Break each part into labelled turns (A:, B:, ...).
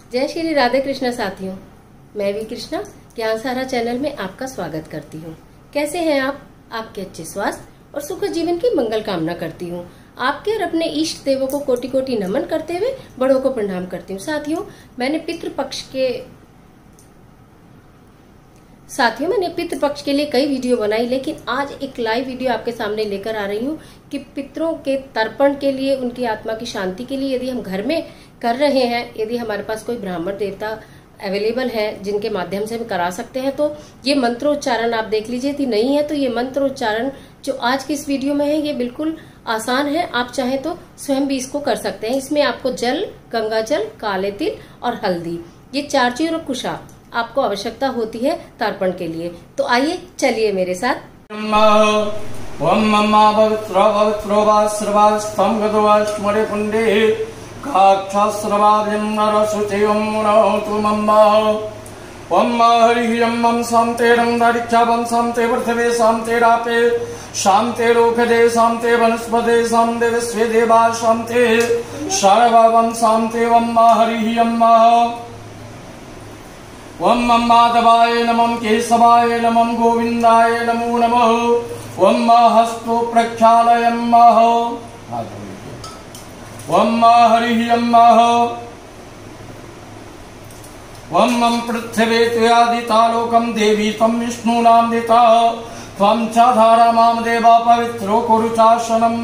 A: जय श्री राधे कृष्णा साथियों, मैं भी कृष्णा ज्ञान सारा चैनल में आपका स्वागत करती हूँ। कैसे हैं आप? आपके अच्छे स्वास्थ्य और सुख जीवन की मंगल कामना करती हूँ। आपके और अपने इष्ट देवों को कोटि कोटि नमन करते हुए बड़ों को प्रणाम करती हूँ। साथियों, मैंने पितृपक्ष के लिए कई वीडियो बनाई, लेकिन आज एक लाइव वीडियो आपके सामने लेकर आ रही हूँ कि पितरों के तर्पण के लिए, उनकी आत्मा की शांति के लिए यदि हम घर में कर रहे हैं, यदि हमारे पास कोई ब्राह्मण देवता अवेलेबल है जिनके माध्यम से हम करा सकते हैं, तो ये मंत्रोच्चारण आप देख लीजिए। यदि नहीं है तो ये मंत्रोच्चारण जो आज की इस वीडियो में है ये बिल्कुल आसान है। आप चाहें तो स्वयं भी इसको कर सकते हैं। इसमें आपको जल, गंगा जल, काले तिल और हल्दी, ये 4 चीज और कुशा आपको आवश्यकता होती है तर्पण के लिए। तो आइए चलिए मेरे साथ।
B: शांते लोकदे शांते वनस्पते शांते विश्वे देवा शांते सर्वं शांते वम्मा हरि अम्मा वम माधवाय नमः केशवाय नमः गोविंदाय नमो नमः वम हस्तो प्रक्षालयम्मः वम हरि अम्मः वम पृथ्वी त्वयादितालोकं देवी त्वं विष्णुनां दिता त्वं च धारा मां देवा पवित्रो कुरु चाशनम्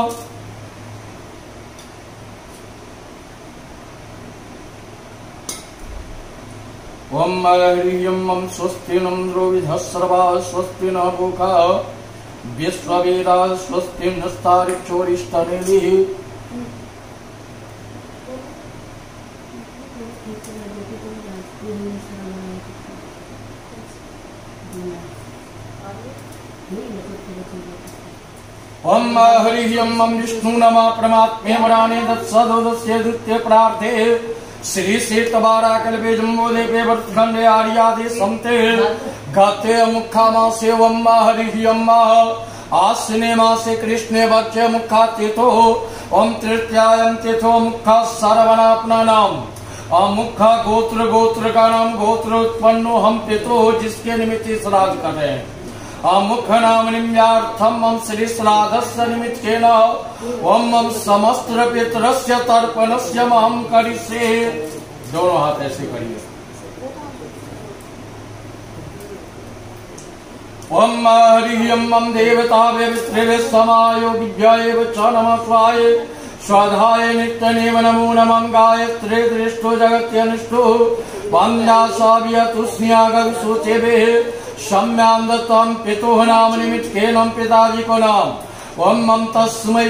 B: ओम हरियम स्वस्ति नंद्रो विधस्रवा स्वस्ति न लोका विश्ववेदा स्वस्ति नस्तारिक्षोरिष्टनेमिः ओम हरियम विष्णु नमा परमात्मे वराणे दत्सदोदस्य द्वितीय प्रार्थे श्री शीतवारा कल्पे जम्बोदेवे वर्तखंडे आर्यादि संते गाते मुखा मासे वम्मा हरि अम्मा आश्विने मासे कृष्णे वक्षे मुखा तीर्थो ओम तृतीयायं तीर्थो मुखा सर्वनापना नाम मुखा गोत्र गोत्र का नाम गोत्र उत्पन्नो हम पितो जिसके निमित्त श्राद्ध कर रहे हैं। मुख नाम निम्यार्थम हम श्री श्राद्धस्य निमित्तेन ओम समस्त पितरस्य तर्पणस्य महं करिष्ये। दोनों हाथ ऐसे करिए। ओम हरियम देवता वित्रे समायोगिभ्याय च नमः स्वाय स्वाधाय नित्यनेम नमो नमः गायत्रे दृष्टो जगत्यनिष्टो वन्द्यासाव्यतुष्ण्यागं सूचेभे सम्यांदतं पितुः नाम निमित्तेन पिताजी को नाम ओम तस्मै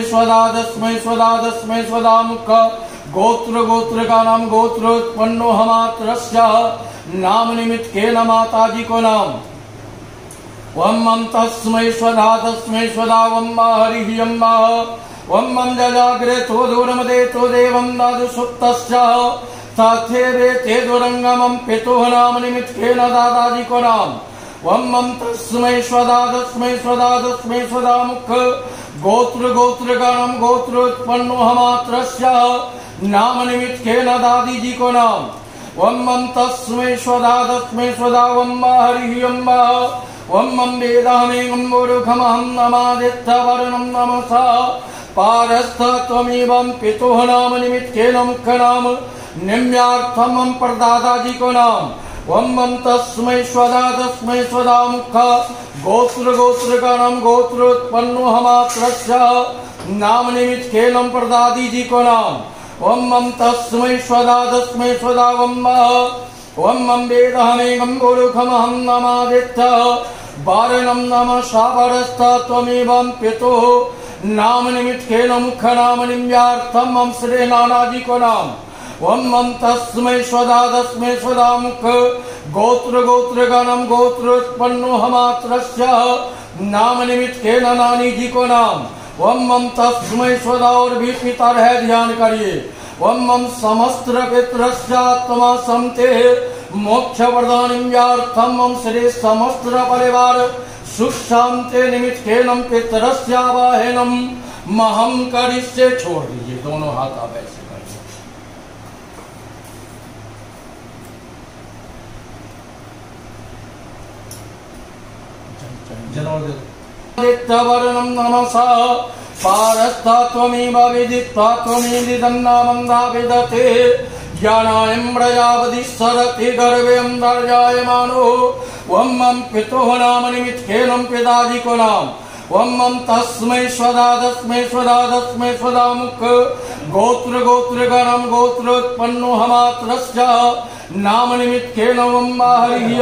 B: स्वदा मुख गोत्र गोत्र का नाम गोत्र उत्पन्नो हमात्रस्य नाम निमित्तेन माताजी को नाम ओम तस्मै स्वदा वम्मा हरि अम्मा ओम जजाग्रे तो दूरमदे तो देवं दादु सुप्तस्य तथेवे ते दुरंगमं पितुः नाम निमित्तेन दादाजी को नाम ओम तस्मै स्वदा मुख गोत्र गोत्र का नाम गोत्र उत्पन्नो हमात्रस्य नाम निमित्तेन दादी जी को नाम ओम तस्मै स्वदा वम्मा हरि अम्मा ओम वेदामेकं मूर्खमहं नमादित्यवर्णं नमसा पारस्थ त्वमेवं पितुः नाम निमित्तेन मुख नाम निम्यार्थम परदादाजी को नाम ओम तस्मै स्वदा मुख गोत्र गोत्र का नाम गोत्र उत्पन्नो हमात्रस्य नाम निमित्तेन परदादी जी को नाम ओम तस्मै स्वदा वम्मा ओम वेदामेकं मूर्खमहं नमादित्य वारणं नमसा पारस्थ त्वमेवं पितुः नाम निमित्तेन मुख नाम निम्यार्थम हम श्री नानाजी को नाम ओम तस्मै स्वदा मुख गोत्र गोत्र का नाम गोत्र उत्पन्नो हमात्रस्य नाम निमित्तेन नानी जी को नाम ओम तस्मै स्वदा और भी पितर है, ध्यान करिए। ओम समस्त पितरस्यात्मा संते मोक्ष वरदानिम्यार्थम हम श्री समस्त परिवार सुख शांति निमित्तेन पितरस्यावाहनम महं करिष्ये। छोड़ दीजिए, दोनों हाथ आप ऐसे करिए। आदित्यवर्णं नमसा पारस्ता त्वमेव विदित्वा त्वमेदिदन्नामन्दा विदते ज्ञानायं प्रजापतिः सरति गर्भे अन्तर्जायमानो वं मम पितुः नाम निमित्तेनं पिताजिको नाम वं मम तस्मै स्वदा मुख गोत्र गोत्रगणं गोत्रोत्पन्नो हमात्रस्य नाम निमित्तेन वं हरिः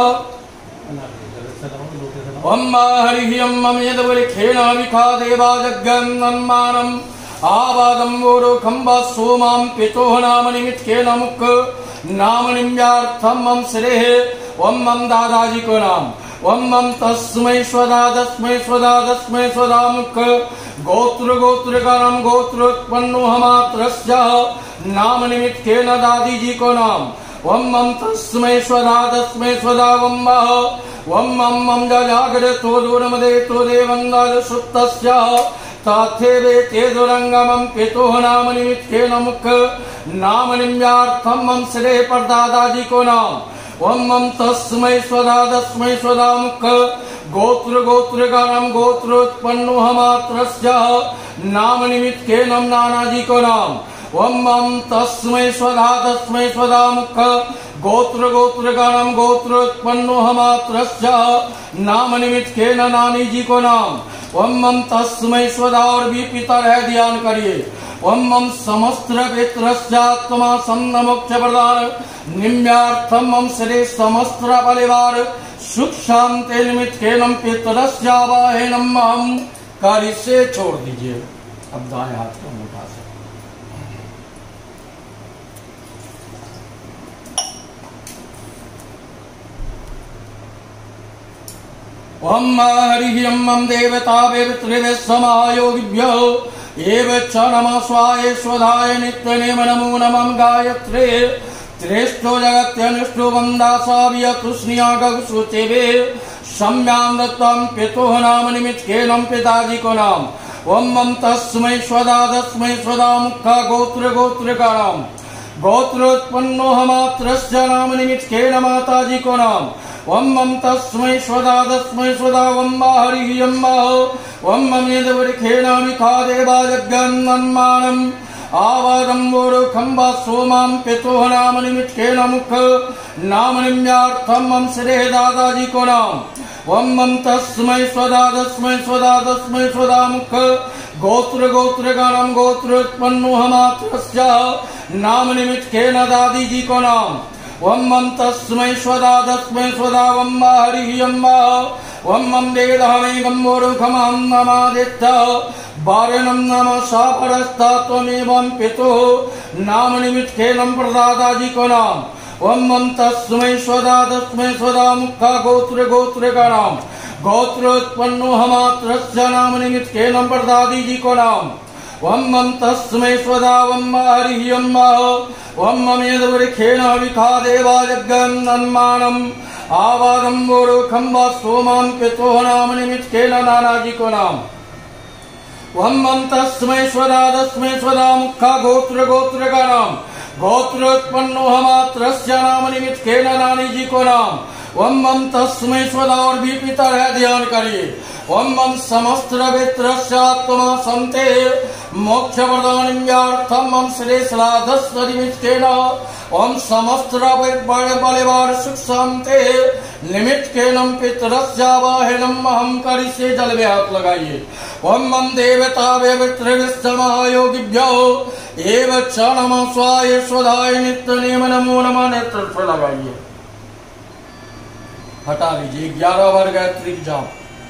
B: हरिः यदवलिखेन विखा देवा जगन्नन्मानम् आवादं वोरोखम्बा सोमां पितुः नाम निमित्तेन मुख नाम निम्यार्थं मम श्रेः वं मम दादाजी को नाम वं मम तस्मै स्वदा मुख गोत्र गोत्रगणं गोत्रोत्पन्नो हमात्रस्य नाम निमित्तेन दादी जी को नाम वं मम तस्मै स्वदा वं मम जागृतो दूरमदे तो देवन्दाज सुप्तस्य ताथे वेते दुरंगमं पितुः नाम निमित्तेन मुख नाम निम्यार्थं मम श्रेः परदादाजी को नाम वं मम तस्मै स्वदा मुख गोत्र गोत्रगणं गोत्रोत्पन्नो हमात्रस्य नाम निमित्तेन नानाजी को नाम वं मम तस्मै स्वदा मुख गोत्र गोत्रगणं गोत्रोत्पन्नो हमात्रस्य नाम निमित्तेन नानी जी को नाम वं मम तस्मै स्वदा और भी पितर है ध्यान करिए वं मम समस्त्र पितरस्यात्मा सन्न मोक्ष प्रदान निम्यार्थं मम श्री समस्त्र परिवार सुख शांति निमित्तेन पितरस्यावाहनम् अहं कार्य से छोड़ दीजिए। अब दाएं हाथ को उठा से वं हरिः मम देवता वेत्रिवे समायोगिभ्यो एव च नमः स्वाय स्वधाय नित्यनेम नमो नमः गायत्रे त्रेष्ठो जगत्यनुष्ठो वन्दासाव्य तुष्णियागुसुचेवे सम्यां दत्तं पितुः नाम निमित्तेन पिताजी को नाम वं मम तस्मै स्वदा मुखा गोत्र गोत्रगणं गोत्रोत्पन्नो हमात्रस्य नाम निमित्तेन माताजी को नाम वं मम तस्मै स्वदा वं हरिः वं मम यदवरिखेन विखा देवा जगन्नन्मानम् आवादं वोरोखम्बा सोमां पितुः नाम निमित्तेन मुख नाम निम्यार्थं मम श्रेः दादाजी को नाम वं मम तस्मै स्वदा मुख गोत्र गोत्रगणं गोत्रोत्पन्नो हमात्रस्य नाम निमित्तेन दादी जी को नाम वं मम तस्मै स्वदा वं हरिः वं मम वेदहमेकं वोरुखमहं नमादित्य वारणं नमः सापरस्ता त्वमेवं पितुः नाम निमित्तेन प्रदादाजी को नाम वं मम तस्मै स्वदा मुखा गोत्र गोत्रगणं गोत्रोत्पन्नो हमात्रस्य नाम निमित्तेन प्रदादी जी को नाम वं मम तस्मै स्वदा वं हरिः वं मम यदवरिखेन विखा देवा जगन्नन्मानम् आवादं वोरोखम्बा सोमां पितुः नाम निमित्तेन नानाजी को नाम वं मम तस्मै स्वदा मुखा गोत्र गोत्रगणं गोत्रोत्पन्नो हमात्रस्य नाम निमित्तेन नानी जी को नाम वं मम तस्मै स्वदा और भी पितर है ध्यान करिए वं मम समस्त्र वित्रस्यात्मा संते मोक्ष प्रदानिम्यार्थं मम श्री श्राद्धस्य निमित्तेन ओम समस्त्र बलिवार सुख शांते निमित्तेन पितरस्यावाहनम् अहं करिष्ये। जल में हाथ लगाइए। ओम मम देवता वेत्रिविस्तमहायोगिभ्यो एव च नमः स्वाय स्वधाय नित्यनेम नमो नमः। नेत्र लगाइए, हटा लीजिए। 11 बार गायत्री जाप।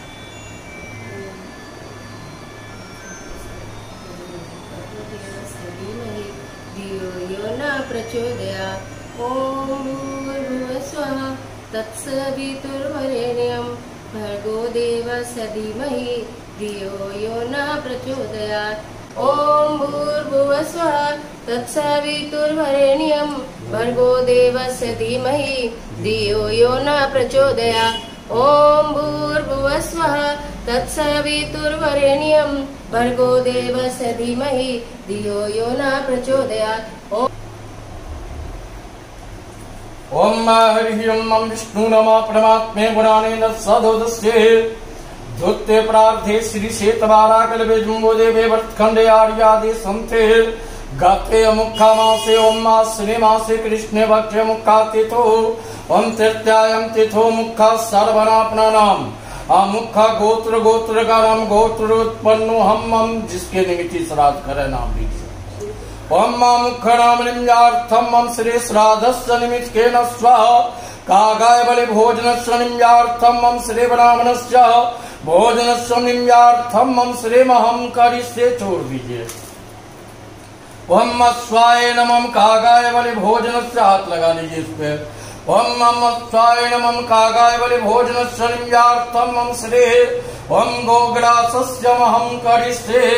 A: प्रचोदयात्। ओम भूर्भुवः स्वः तत्सवितुर्वरेण्यं भर्गो देवस्य धीमहि धियो यो न प्रचोदयात्। ओम भूर्भुवः स्वः तत्सवितुर्वरेण्यं भर्गो देवस्य धीमहि धियो यो न प्रचोदयात्। ओम भूर्भुवः स्वः तत्सवितुर्वरेण्यं भर्गो देवस्य धीमहि धियो यो न प्रचोदयात्।
B: ओम हरि ओम विष्णु नमः परमात्मे पुराणेन सदोदस्ये धुत्ते प्रार्थे श्री शेतवारा कल्पे जुम्बोदेवे वर्तखंडे आर्यादि संते गाते मुखा मासे ओम मासने मासे कृष्णे भक्ष्य मुखा तिथो ओम तृतीयायम तिथो मुखा सर्वनापना नाम मुखा गोत्र गोत्र का नाम गोत्र उत्पन्नो हम जिसके निमित्त श्राद्ध करे नाम लीजिए। ओम मुख नाम निम्यार्थम मम श्री श्राद्धस्य निमित्त के न स्वाहा कागाय बलि भोजनस्य निम्यार्थम मम श्री ब्राह्मणस्य भोजनस्य निम्यार्थम मम श्री महम करिष्ये छोड़ दीजिए। ओम स्वाय नमः कागाय बलि भोजनस्य हाथ लगा लीजिए इस पे। ओम स्वाय नमः कागाय बलि भोजनस्य निम्यार्थम मम श्री ओम गोग्रासस्य महम करिष्ये।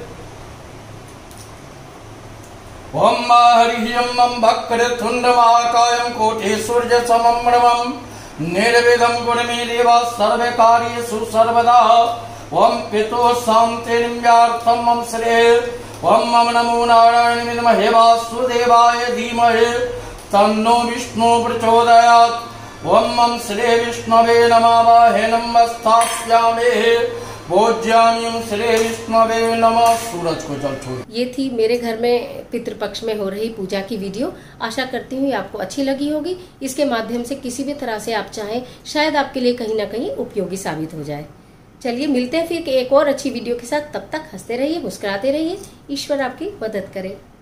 B: ओम हरि ओम वक्रतुंड महाकायं कोटि सूर्य समम निर्विघ्नं कुरु मे देव सर्वकार्येषु सर्वदा। ओम पितु शान्ति निम्यार्थम मम श्री ओम मम नमो नारायण विद्महे वासुदेवाय धीमहि तन्नो विष्णु प्रचोदयात्। ओम मम श्री विष्णवे नमः नमस्तास्यामि भोज्यामि श्री विष्णवे नमः। सूरज को जल छोड़।
A: ये थी मेरे घर में पितृपक्ष में हो रही पूजा की वीडियो। आशा करती हूँ आपको अच्छी लगी होगी। इसके माध्यम से किसी भी तरह से आप चाहें शायद आपके लिए कहीं ना कहीं उपयोगी साबित हो जाए। चलिए मिलते हैं फिर एक और अच्छी वीडियो के साथ। तब तक हंसते रहिए, मुस्कुराते रहिए। ईश्वर आपकी मदद करे।